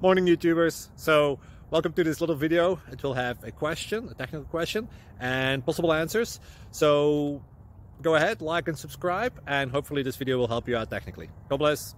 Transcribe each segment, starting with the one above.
Morning YouTubers. So welcome to this little video. It will have a question, a technical question, and possible answers. So go ahead, like and subscribe, and hopefully this video will help you out technically. God bless.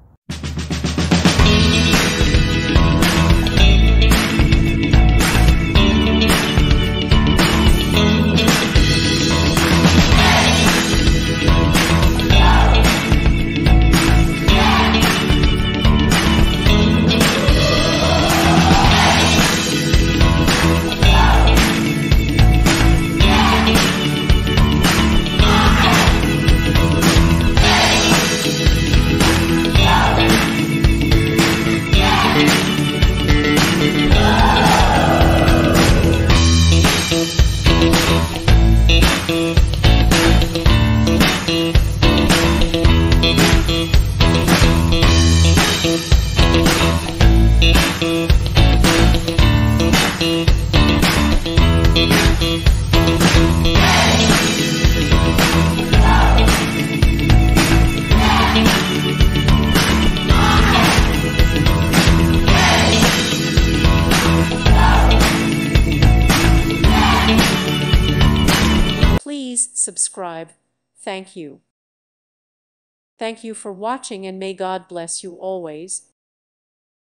Please subscribe. Thank you. Thank you for watching, and may God bless you always.